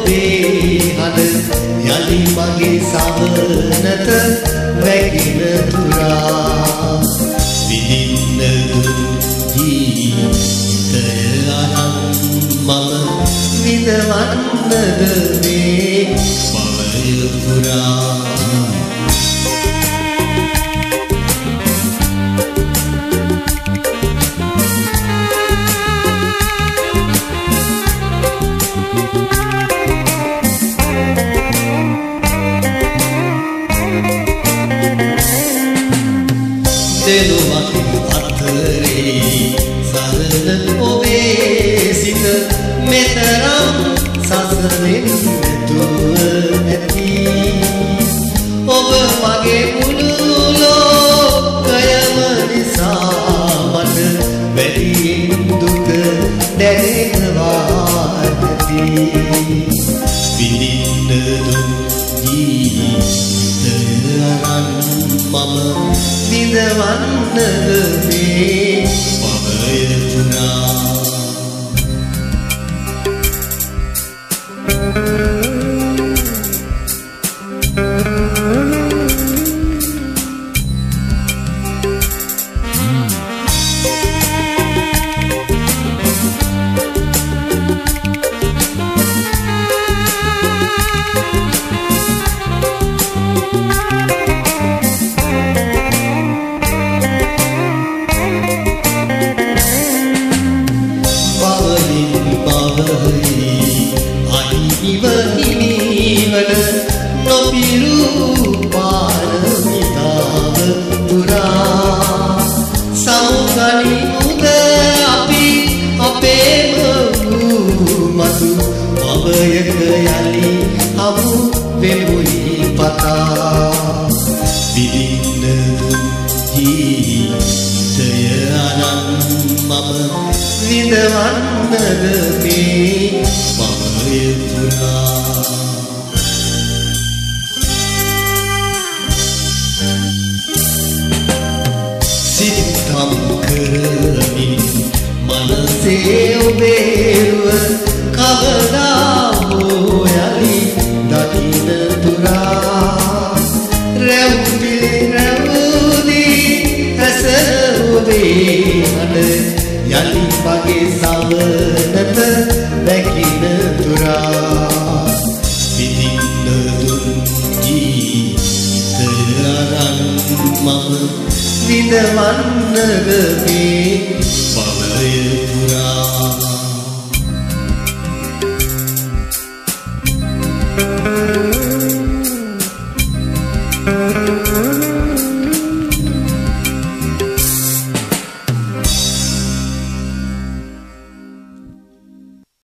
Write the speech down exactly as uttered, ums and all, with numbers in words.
ඔබේ හද යලි මගේ සවනත වැగిන තුරා විඳින්න දුන් ජීවිතය අරන් මම විඳවන්නද මේ භවය පුරා දෙනුවත් අතරේ සරල ඔබේ සිත මෙතරම් සසරෙන් දුර නැති ඔබ මගේ මුළු ලෝකයම නිසා මට වැඩියෙන් දුක දැනෙනවා නැති විඳින්න දුන් ජීවිතය අරන් මම විඳවන්නද මේ භවය පුරා නොපිරු පාරමිතාව පුරා සමුගනිමුද අපි අපේම මතු භවයක යලි හමු වෙමුයි පතා විඳින්න දුන් ජීවිතය අරන් මම විඳවන්නද මේ භවය පුරා සිතම් කරමින් මනසේ ඔබේව කවදා